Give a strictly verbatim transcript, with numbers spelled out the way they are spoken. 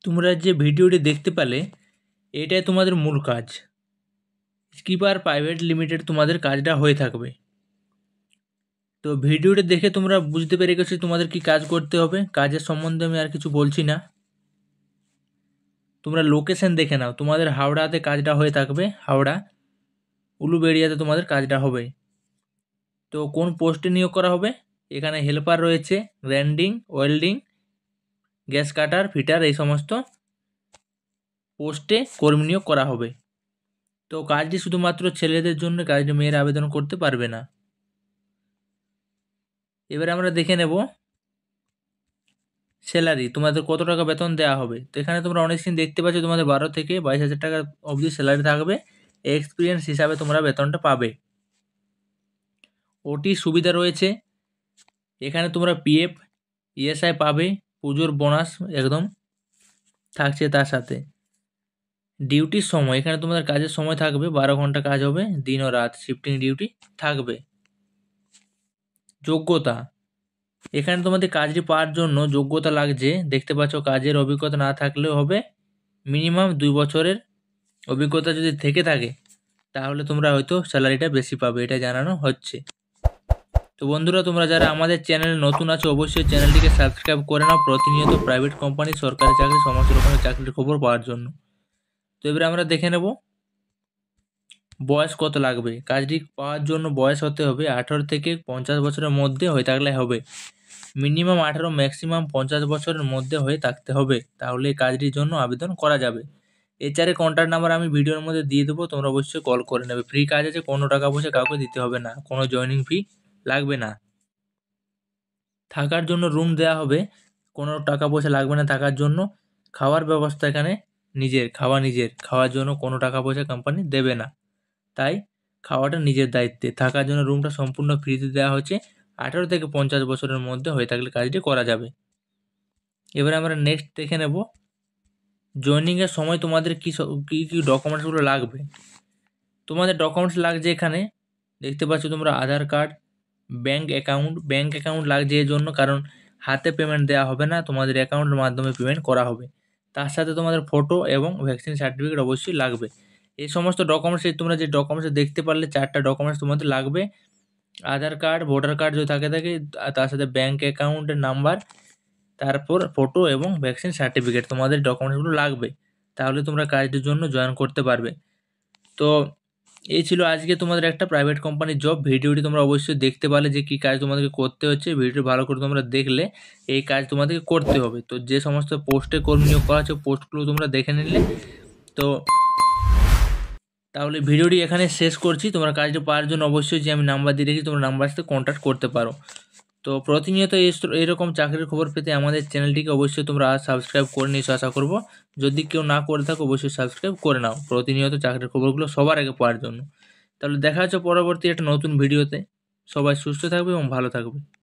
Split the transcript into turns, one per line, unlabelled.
তোমরা যে ভিডিওটি দেখতে পেলে এটাই তোমাদের মূল কাজ। স্কিপার প্রাইভেট লিমিটেড তোমাদের কাজটা হয়ে থাকবে। তো ভিডিওটি দেখে তোমরা বুঝতে পেরে গেছো তোমাদের কি কাজ করতে হবে। কাজের সম্বন্ধে আমি আর কিছু বলছি না, তোমরা লোকেশন দেখে নাও। তোমাদের হাওড়াতে কাজটা হয়ে থাকবে, হাওড়া উলুবেড়িয়াতে তোমাদের কাজটা হবে। তো কোন পোস্টে নিয়োগ করা হবে? এখানে হেল্পার রয়েছে, grinding, welding, gas cutter, fitter, এই সমস্ত পোস্টে কর্মী নিয়োগ করা হবে। তো কাজটি শুধুমাত্র ছেলেদের জন্য, কাজটি মেয়েরা আবেদন করতে পারবে না। এবারে আমরা দেখে নেব স্যালারি, তোমাদের কত টাকা বেতন দেওয়া হবে। তো এখানে তোমরা অনেক সিন দেখতে পাচ্ছ, তোমাদের বারো থেকে বাইশ হাজার টাকা অবধি স্যালারি থাকবে। এক্সপিরিয়েন্স হিসাবে তোমরা বেতনটা পাবে। ওটি সুবিধা রয়েছে, এখানে তোমরা পিএফ, ইএসআই পাবে, পুজোর বোনাস একদম থাকছে তার সাথে। ডিউটির সময়, এখানে তোমাদের কাজের সময় থাকবে বারো ঘন্টা কাজ হবে, দিন ও রাত শিফটিং ডিউটি থাকবে। যোগ্যতা, এখানে তোমাদের কাজটি পাওয়ার জন্য যোগ্যতা লাগছে, দেখতে পাচ্ছ কাজের অভিজ্ঞতা না থাকলেও হবে। মিনিমাম দুই বছরের অভিজ্ঞতা যদি থেকে থাকে তাহলে তোমরা হয়তো স্যালারিটা বেশি পাবে, এটা জানানো হচ্ছে। তো বন্ধুরা, তোমরা যারা আমাদের চ্যানেলে নতুন আছো অবশ্যই চ্যানেলটিকে সাবস্ক্রাইব করে নাও প্রতিনিয়ত প্রাইভেট কোম্পানি, সরকারি চাকরি, সমস্ত রকমের চাকরির খবর পাওয়ার জন্য। তো এবারে আমরা দেখে নেব বয়স কত লাগবে। কাজটি পাওয়ার জন্য বয়স হতে হবে আঠারো থেকে পঞ্চাশ বছরের মধ্যে হয়ে থাকলে হবে। মিনিমাম আঠারো, ম্যাক্সিমাম পঞ্চাশ বছরের মধ্যে হয়ে থাকতে হবে, তাহলে এই কাজটির জন্য আবেদন করা যাবে। এছাড়া কন্ট্যাক্ট নাম্বার আমি ভিডিওর মধ্যে দিয়ে দেবো, তোমরা অবশ্যই কল করে নেবে। ফ্রি কাজ আছে, কোনো টাকা পয়সা কাউকে দিতে হবে না, কোনো জয়েনিং ফি লাগবে না। থাকার জন্য রুম দেওয়া হবে, কোনো টাকা পয়সা লাগবে না থাকার জন্য। খাওয়ার ব্যবস্থা এখানে নিজের, খাওয়া নিজের, খাওয়ার জন্য কোনো টাকা পয়সা কোম্পানি দেবে না, তাই খাওয়াটা নিজের দায়িত্বে। থাকার জন্য রুমটা সম্পূর্ণ ফ্রিতে দেওয়া হচ্ছে। আঠারো থেকে পঞ্চাশ বছরের মধ্যে হয়ে থাকলে কাজটি করা যাবে। এবারে আমরা নেক্সট দেখে নেব জয়েনিংয়ের সময় তোমাদের কী কী কী ডকুমেন্টসগুলো লাগবে। তোমাদের ডকুমেন্টস লাগছে, এখানে দেখতে পাচ্ছ তোমরা Aadhaar card, bank account. Bank account লাগছে এর জন্য কারণ হাতে পেমেন্ট দেওয়া হবে না, তোমাদের অ্যাকাউন্টের মাধ্যমে পেমেন্ট করা হবে। তার সাথে তোমাদের ফটো এবং ভ্যাকসিন সার্টিফিকেট অবশ্যই লাগবে। এই সমস্ত ডকুমেন্টস, তোমরা যে ডকুমেন্টস দেখতে পারলে চারটা ডকুমেন্টস তোমাদের লাগবে। আধার কার্ড, ভোটার কার্ড যদি থাকে থাকে, তার সাথে ব্যাঙ্ক অ্যাকাউন্টের নাম্বার, তারপর ফটো এবং ভ্যাকসিন সার্টিফিকেট, তোমাদের ডকুমেন্টসগুলো লাগবে, তাহলে তোমরা কাজটির জন্য জয়েন করতে পারবে। তো এই ছিল আজকে তোমাদের একটা প্রাইভেট কোম্পানির জব। ভিডিওটি তোমরা অবশ্যই দেখতে পারলে যে কী কাজ তোমাদেরকে করতে হচ্ছে। ভিডিওটি ভালো করে তোমরা দেখলে এই কাজ তোমাদেরকে করতে হবে। তো যে সমস্ত পোস্টে কর্মী নিয়োগ করা হচ্ছে পোস্টগুলো তোমরা দেখে নিলে। তো তাহলে ভিডিওটি এখানে শেষ করছি। তোমরা কাজটি পাওয়ার জন্য অবশ্যই যে আমি নাম্বার দিয়ে রেখেছি তোমরা নাম্বার সাথে কন্ট্যাক্ট করতে পারো। তো প্রতিনিয়ত এরকম চাকরির খবর পেতে আমাদের চ্যানেলটিকে অবশ্যই তোমরা সাবস্ক্রাইব করে নিয়েছো আশা করব। যদি কেউ না করে থাকো অবশ্যই সাবস্ক্রাইব করে নাও প্রতিনিয়ত চাকরির খবরগুলো সবার আগে পাওয়ার জন্য। তাহলে দেখা হচ্ছে পরবর্তী একটা নতুন ভিডিওতে। সবাই সুস্থ থাকবে এবং ভালো থাকবে।